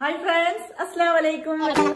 Hi friends, Assalamu alaikum.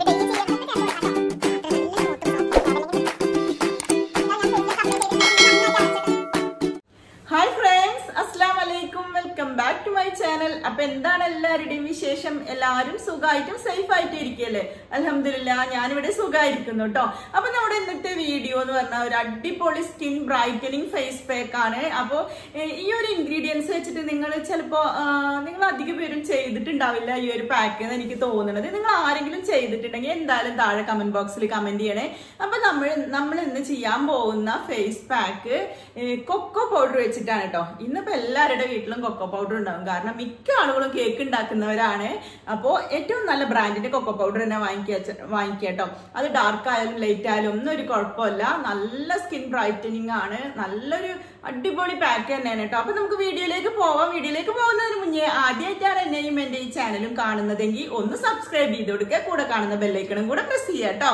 Hi friends, Assalamu alaikum. Welcome back to my channel. അപ്പോൾ എന്താണ് എല്ലാവരുടെയും വിശേഷം? എല്ലാവരും സുഖമായിട്ടും സേഫ് ആയിട്ട് ഇരിക്കല്ലേ? അൽഹംദുലില്ലാ ഞാൻ ഇവിടെ സുഖമായിരിക്കുന്നു ട്ടോ. അപ്പോൾ നമ്മുടെ ഇന്നത്തെ വീഡിയോ എന്ന് പറഞ്ഞാൽ ഒരു അടിപൊളി സ്കിൻ ബ്രൈറ്റനിങ് ഫേസ് പാക്ക് ആണ്. അപ്പോൾ ഈ ഒരു ഇൻഗ്രീഡിയൻസ് വെച്ചിട്ട് നിങ്ങൾ ചിലപ്പോൾ നിങ്ങൾ അധികം പേരും ചെയ്തിട്ടുണ്ടാവില്ല ഈ ഒരു പാക്ക് എന്ന് എനിക്ക് തോന്നുന്നത്. നിങ്ങൾ ആരെങ്കിലും ചെയ്തിട്ടുണ്ടെങ്കിൽ എന്തായാലും താഴെ കമന്റ് ബോക്സിൽ കമന്റ് ചെയ്യണേ. അപ്പോൾ നമ്മൾ ഇന്ന് ചെയ്യാൻ പോകുന്ന ഫേസ് പാക്ക് കൊക്കോ പൗഡർ വെച്ചിട്ടാണ് കേട്ടോ. ഇന്നിപ്പോ എല്ലാവരുടെ വീട്ടിലും കൊക്കോ പൗഡർ ഉണ്ടാവും, കാരണം മിക്ക ആളുകളും കേക്ക് ഉണ്ടാക്കുന്നവരാണ്. അപ്പോൾ ഏറ്റവും നല്ല ബ്രാൻഡിന്റെ കൊക്കോ പൗഡർ തന്നെ വാങ്ങിക്കട്ടോ. അത് ഡാർക്ക് ആയാലും ലൈറ്റ് ആയാലും ഒന്നും ഒരു കുഴപ്പമില്ല. നല്ല സ്കിൻ ബ്രൈറ്റനിങ് ആണ്, നല്ലൊരു അടിപൊളി പാക്ക് തന്നെയാണ് കേട്ടോ. അപ്പൊ നമുക്ക് വീഡിയോയിലേക്ക് പോവാം. വീഡിയോയിലേക്ക് പോകുന്നതിന് മുന്നേ ആദ്യമായിട്ടാണ് എന്നെയും എന്റെ ഈ ചാനലും കാണുന്നതെങ്കിൽ ഒന്ന് സബ്സ്ക്രൈബ് ചെയ്ത് കൊടുക്കുക, കൂടെ കാണുന്ന ബെല്ലൈക്കണും കൂടെ പ്രസ് ചെയ്യാം കേട്ടോ.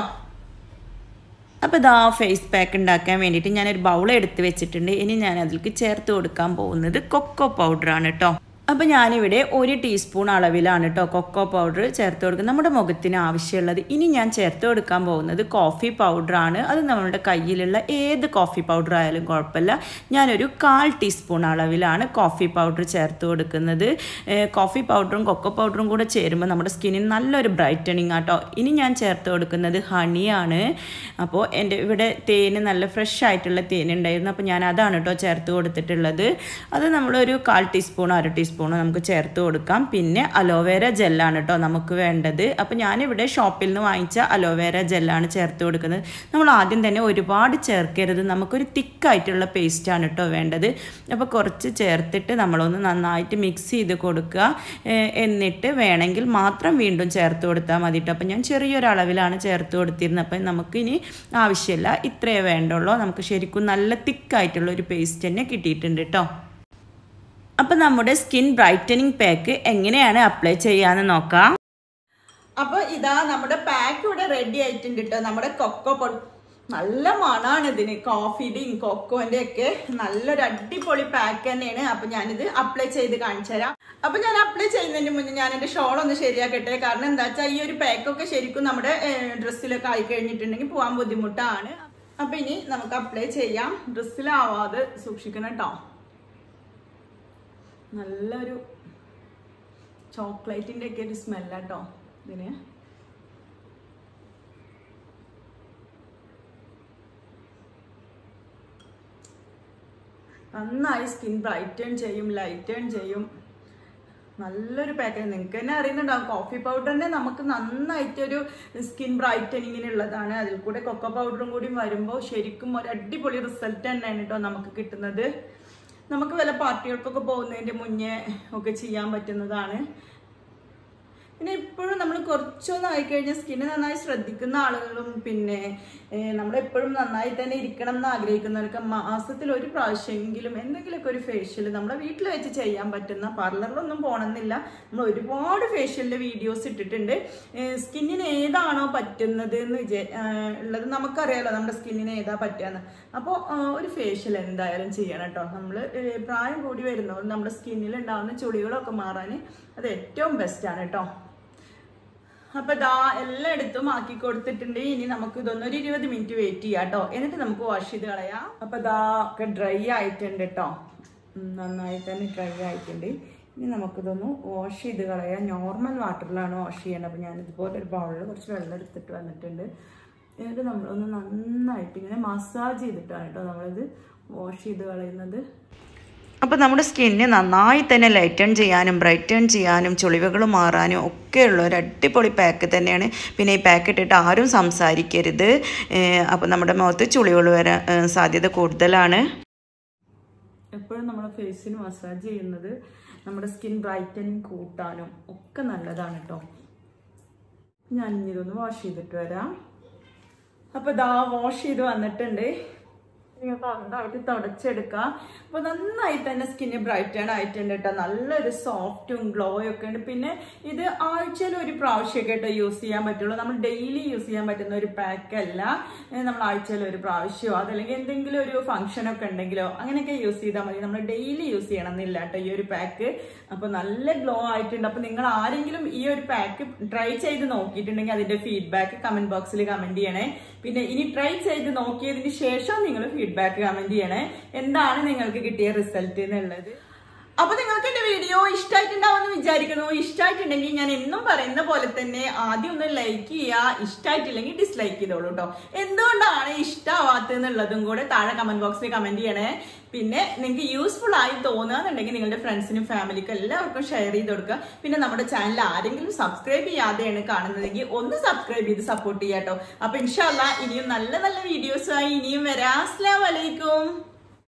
അപ്പോൾ ഇതാ ഫേസ് പാക്ക് ഉണ്ടാക്കാൻ വേണ്ടിയിട്ട് ഞാനൊരു ബൗൾ എടുത്ത് വെച്ചിട്ടുണ്ട്. ഇനി ഞാൻ അതിലേക്ക് ചേർത്ത് കൊടുക്കാൻ പോകുന്നത് കൊക്കോ പൗഡറാണ് കേട്ടോ. അപ്പോൾ ഞാനിവിടെ 1 ടീസ്പൂൺ അളവിലാണ് കേട്ടോ കൊക്കോ പൗഡർ ചേർത്ത് കൊടുക്കുന്നത്, നമ്മുടെ മുഖത്തിന് ആവശ്യമുള്ളത്. ഇനി ഞാൻ ചേർത്ത് കൊടുക്കാൻ പോകുന്നത് കോഫി പൗഡറാണ്. അത് നമ്മളുടെ കയ്യിലുള്ള ഏത് കോഫി പൗഡർ ആയാലും കുഴപ്പമില്ല. ഞാനൊരു 1/4 ടീസ്പൂൺ അളവിലാണ് കോഫി പൗഡർ ചേർത്ത് കൊടുക്കുന്നത്. കോഫി പൗഡറും കൊക്കോ പൗഡറും കൂടെ ചേരുമ്പോൾ നമ്മുടെ സ്കിന്നിന് നല്ലൊരു ബ്രൈറ്റനിങ് ആട്ടോ. ഇനി ഞാൻ ചേർത്ത് കൊടുക്കുന്നത് ഹണിയാണ്. അപ്പോൾ എൻ്റെ ഇവിടെ തേന് നല്ല ഫ്രഷ് ആയിട്ടുള്ള തേൻ ഉണ്ടായിരുന്നു, അപ്പോൾ ഞാൻ അതാണ് കേട്ടോ ചേർത്ത് കൊടുത്തിട്ടുള്ളത്. അത് നമ്മളൊരു 1/4 ടീസ്പൂൺ 1/2 ടീസ്പൂൺ നമുക്ക് ചേർത്ത് കൊടുക്കാം. പിന്നെ അലോവേര ജെല്ലാണ് കേട്ടോ നമുക്ക് വേണ്ടത്. അപ്പോൾ ഞാനിവിടെ ഷോപ്പിൽ നിന്ന് വാങ്ങിച്ച അലോവേര ജെല്ലാണ് ചേർത്ത് കൊടുക്കുന്നത്. നമ്മൾ ആദ്യം തന്നെ ഒരുപാട് ചേർക്കരുത്, നമുക്കൊരു തിക്കായിട്ടുള്ള പേസ്റ്റാണ് കേട്ടോ വേണ്ടത്. അപ്പോൾ കുറച്ച് ചേർത്തിട്ട് നമ്മളൊന്ന് നന്നായിട്ട് മിക്സ് ചെയ്ത് കൊടുക്കുക. എന്നിട്ട് വേണമെങ്കിൽ മാത്രം വീണ്ടും ചേർത്ത് കൊടുത്താൽ മതി കേട്ടോ. അപ്പോൾ ഞാൻ ചെറിയൊരളവിലാണ് ചേർത്ത് കൊടുത്തിരുന്നത്. അപ്പം നമുക്കിനി ആവശ്യമില്ല, ഇത്രയേ വേണ്ടുള്ളൂ. നമുക്ക് ശരിക്കും നല്ല തിക്കായിട്ടുള്ള ഒരു പേസ്റ്റ് തന്നെ കിട്ടിയിട്ടുണ്ട് കേട്ടോ. അപ്പോൾ നമ്മുടെ സ്കിൻ ബ്രൈറ്റനിങ് പാക്ക് എങ്ങനെയാണ് അപ്ലൈ ചെയ്യാന്ന് നോക്കാം. അപ്പോൾ ഇതാ നമ്മുടെ പാക്ക് ഇവിടെ റെഡി ആയിട്ടുണ്ട് കേട്ടോ. നമ്മുടെ കൊക്കോ പൗഡർ നല്ല മണാണ് ഇതിന്, കോഫിയുടെയും കൊക്കോന്റെ ഒക്കെ നല്ലൊരു അടിപൊളി പാക്ക് തന്നെയാണ്. അപ്പൊ ഞാനിത് അപ്ലൈ ചെയ്ത് കാണിച്ചു തരാം. അപ്പൊ ഞാൻ അപ്ലൈ ചെയ്യുന്നതിന് മുന്നേ ഞാൻ എന്റെ ഷോൾ ഒന്ന് ശരിയാക്കട്ടെ. കാരണം എന്താ വെച്ചാൽ ഈ ഒരു പാക്കൊക്കെ ശരിക്കും നമ്മുടെ ഡ്രസ്സിലൊക്കെ ആയി കഴിഞ്ഞിട്ടുണ്ടെങ്കിൽ പോകാൻ ബുദ്ധിമുട്ടാണ്. അപ്പൊ ഇനി നമുക്ക് അപ്ലൈ ചെയ്യാം. ഡ്രസ്സിലാവാതെ സൂക്ഷിക്കണം കേട്ടോ. നല്ലൊരു ചോക്ലേറ്റിൻ്റെ ഒക്കെ ഒരു സ്മെല്ലാട്ടോ ഇതിന്. നന്നായി സ്കിൻ ബ്രൈറ്റൺ ചെയ്യും, ലൈറ്റൺ ചെയ്യും. നല്ലൊരു പാക്കേജ്. നിങ്ങൾക്ക് തന്നെ അറിയുന്നുണ്ടാവും, കോഫി പൗഡറിനെ നമുക്ക് നന്നായിട്ടൊരു സ്കിൻ ബ്രൈറ്റനിങ്ങിനുള്ളതാണ്. അതിൽ കൂടെ കൊക്കോ പൗഡറും കൂടി വരുമ്പോൾ ശരിക്കും ഒരു അടിപൊളി റിസൾട്ട് തന്നെയാണ് കേട്ടോ നമുക്ക് കിട്ടുന്നത്. നമുക്ക് വല്ല പാർട്ടികൾക്കൊക്കെ പോകുന്നതിൻ്റെ മുന്നേ ഒക്കെ ചെയ്യാൻ പറ്റുന്നതാണ്. പിന്നെ എപ്പോഴും നമ്മൾ കുറച്ചൊന്നും ആയിക്കഴിഞ്ഞാൽ സ്കിന്ന് നന്നായി ശ്രദ്ധിക്കുന്ന ആളുകളും പിന്നെ നമ്മളെപ്പോഴും നന്നായി തന്നെ ഇരിക്കണം എന്ന് ആഗ്രഹിക്കുന്നവർക്ക് മാസത്തിൽ 1 പ്രാവശ്യമെങ്കിലും എന്തെങ്കിലുമൊക്കെ ഒരു ഫേഷ്യൽ നമ്മുടെ വീട്ടിൽ വെച്ച് ചെയ്യാൻ പറ്റുന്ന, പാർലറിലൊന്നും പോകണമെന്നില്ല. നമ്മൾ ഒരുപാട് ഫേഷ്യലിൻ്റെ വീഡിയോസ് ഇട്ടിട്ടുണ്ട്. സ്കിന്നിന് ഏതാണോ പറ്റുന്നത് എന്ന് ഉള്ളത് നമുക്കറിയാലോ, നമ്മുടെ സ്കിന്നിന് ഏതാ പറ്റുകയെന്ന്. അപ്പോൾ ഒരു ഫേഷ്യൽ എന്തായാലും ചെയ്യണം കേട്ടോ. നമ്മൾ പ്രായം കൂടി വരുന്നവർ നമ്മുടെ സ്കിന്നിൽ ഉണ്ടാകുന്ന ചുളികളൊക്കെ മാറാൻ അത് ഏറ്റവും ബെസ്റ്റാണ് കേട്ടോ. അപ്പൊ ദാ എല്ലായിടത്തും ആക്കി കൊടുത്തിട്ടുണ്ട്. ഇനി നമുക്ക് ഇതൊന്ന് ഒരു 20 മിനിറ്റ് വെയിറ്റ് ചെയ്യാം കേട്ടോ. എന്നിട്ട് നമുക്ക് വാഷ് ചെയ്ത് കളയാം. അപ്പൊ ദാ ഒക്കെ ഡ്രൈ ആയിട്ടുണ്ട് കേട്ടോ, നന്നായി തന്നെ ഡ്രൈ ആയിട്ടുണ്ട്. ഇനി നമുക്കിതൊന്ന് വാഷ് ചെയ്ത് കളയാം. നോർമൽ വാട്ടറിലാണ് വാഷ് ചെയ്യേണ്ടത്. അപ്പോൾ ഞാൻ ഇതുപോലെ ഒരു ബൗളിൽ കുറച്ച് വെള്ളം എടുത്തിട്ട് വന്നിട്ടുണ്ട്. എന്നിട്ട് നമ്മളൊന്ന് നന്നായിട്ട് ഇങ്ങനെ മസാജ് ചെയ്തിട്ടാണ് കേട്ടോ നമ്മളിത് വാഷ് ചെയ്ത് കളയുന്നത്. അപ്പോൾ നമ്മുടെ സ്കിന്നിന് നന്നായി തന്നെ ലൈറ്റൺ ചെയ്യാനും ബ്രൈറ്റൺ ചെയ്യാനും ചുളിവുകൾ മാറാനും ഒക്കെയുള്ള ഒരു അടിപൊളി പാക്ക് തന്നെയാണ്. പിന്നെ ഈ പാക്ക് ഇട്ടിട്ട് ആരും സംസാരിക്കരുത്. അപ്പോൾ നമ്മുടെ മുഖത്ത് ചുളിവുകൾ വരാൻ സാധ്യത കൂടുതലാണ്. എപ്പോഴും നമ്മുടെ ഫേസിന് മസാജ് ചെയ്യുന്നത് നമ്മുടെ സ്കിൻ ബ്രൈറ്റനിങ് കൂട്ടാനും ഒക്കെ നല്ലതാണ് കേട്ടോ. ഞാൻ ഇനി ഇതൊന്ന് വാഷ് ചെയ്തിട്ട് വരാം. അപ്പോൾ ഇതാ വാഷ് ചെയ്ത് വന്നിട്ടുണ്ട്. നന്നായിട്ട് തുടച്ചെടുക്കാം. അപ്പൊ നന്നായിട്ട് തന്നെ സ്കിന്ന് ബ്രൈറ്റൺ ആയിട്ടുണ്ട് കേട്ടോ. നല്ലൊരു സോഫ്റ്റും ഗ്ലോയും ഒക്കെ ഉണ്ട്. പിന്നെ ഇത് ആഴ്ചയിൽ ഒരു പ്രാവശ്യമൊക്കെ കേട്ടോ യൂസ് ചെയ്യാൻ പറ്റുള്ളൂ. നമ്മൾ ഡെയിലി യൂസ് ചെയ്യാൻ പറ്റുന്ന ഒരു പാക്ക് അല്ല. നമ്മൾ ആഴ്ചയിൽ ഒരു പ്രാവശ്യമോ അതല്ലെങ്കിൽ എന്തെങ്കിലും ഒരു ഫംഗ്ഷൻ ഒക്കെ ഉണ്ടെങ്കിലോ അങ്ങനെയൊക്കെ യൂസ് ചെയ്താൽ മതി. നമ്മൾ ഡെയിലി യൂസ് ചെയ്യണം എന്നില്ല കേട്ടോ ഈ ഒരു പാക്ക്. അപ്പൊ നല്ല ഗ്ലോ ആയിട്ടുണ്ട്. അപ്പൊ നിങ്ങൾ ആരെങ്കിലും ഈ ഒരു പാക്ക് ട്രൈ ചെയ്ത് നോക്കിയിട്ടുണ്ടെങ്കിൽ അതിന്റെ ഫീഡ്ബാക്ക് കമന്റ് ബോക്സിൽ കമന്റ് ചെയ്യണേ. പിന്നെ ഇനി ട്രൈ ചെയ്ത് നോക്കിയതിന് ശേഷം നിങ്ങൾ ഫീഡ്ബാക്ക് കമന്റ് ചെയ്യണേ എന്താണ് നിങ്ങൾക്ക് കിട്ടിയ റിസൾട്ട് എന്നുള്ളത്. അപ്പൊ നിങ്ങൾക്ക് എന്റെ വീഡിയോ ഇഷ്ടമായിട്ടുണ്ടാവുമെന്ന് വിചാരിക്കുന്നു. ഇഷ്ടമായിട്ടുണ്ടെങ്കിൽ ഞാൻ എന്നും പറയുന്ന പോലെ തന്നെ ആദ്യം ഒന്ന് ലൈക്ക് ചെയ്യുക, ഇഷ്ടമായിട്ടില്ലെങ്കിൽ ഡിസ്ലൈക്ക് ചെയ്തോളൂ കേട്ടോ. എന്തുകൊണ്ടാണ് ഇഷ്ടമാവാത്തതെന്നുള്ളതും കൂടെ താഴെ കമന്റ് ബോക്സിൽ കമന്റ് ചെയ്യണേ. പിന്നെ നിങ്ങൾക്ക് യൂസ്ഫുൾ ആയി തോന്നുകയെന്നുണ്ടെങ്കിൽ നിങ്ങളുടെ ഫ്രണ്ട്സിനും ഫാമിലിക്കും എല്ലാവർക്കും ഷെയർ ചെയ്ത് കൊടുക്കുക. പിന്നെ നമ്മുടെ ചാനൽ ആരെങ്കിലും സബ്സ്ക്രൈബ് ചെയ്യാതെയാണ് കാണുന്നതെങ്കിൽ ഒന്ന് സബ്സ്ക്രൈബ് ചെയ്ത് സപ്പോർട്ട് ചെയ്യാം കേട്ടോ. അപ്പൊ ഇൻഷാ അല്ലാഹ് ഇനിയും നല്ല നല്ല വീഡിയോസുമായി ഇനിയും വരാം. അസ്സലാമു അലൈക്കും.